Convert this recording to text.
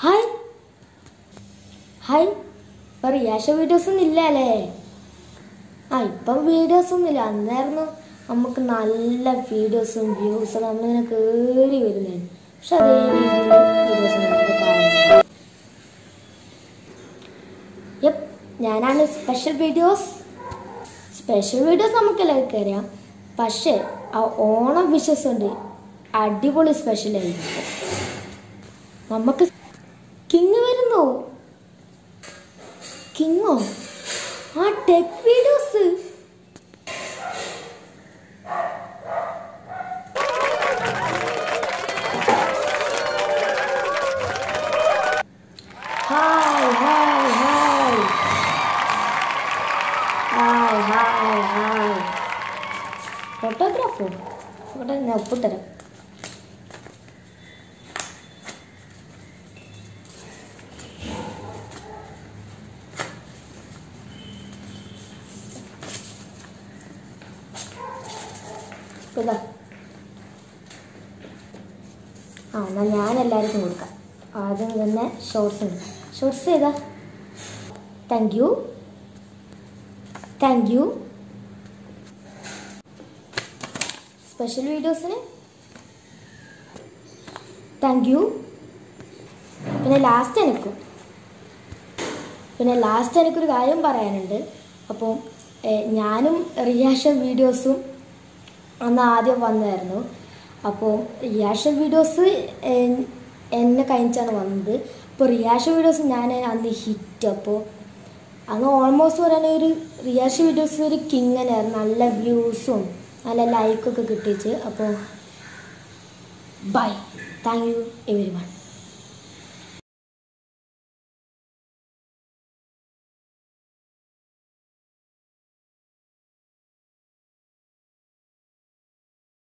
Hi. Hi. But Yasha videos on the I pub videos on the land. There no Amakanala videos and views and I'm going to curry with them. Shall videos on the Yep, Nana special videos. Special videos Amakalaka. Pashe, our own wishes on the Adibol special. Mamma King no King no tech videos. Hi. Photographer. What I now put it up. Shorts Thank you. Special videos Thank you. Last time reaction videos ആദ്യം വന്നായിരുന്നു അപ്പോൾ reaction videos എന്നെ കഴിഞ്ഞാണ് വന്നത് അപ്പോൾ reaction videos ഞാൻ അന്ന് hit അപ്പോൾ അന്ന് ഓൾമോസ്റ്റ് പറയാനേ ഒരു റിയാക്ഷൻ വീഡിയോസ് ഒരു കിങ്ങനായിരുന്നു നല്ല വ്യൂസും നല്ല ലൈക്കൊക്കെ കിട്ടിച്ച് അപ്പോൾ ബൈ താങ്ക് യു എവരിവൺ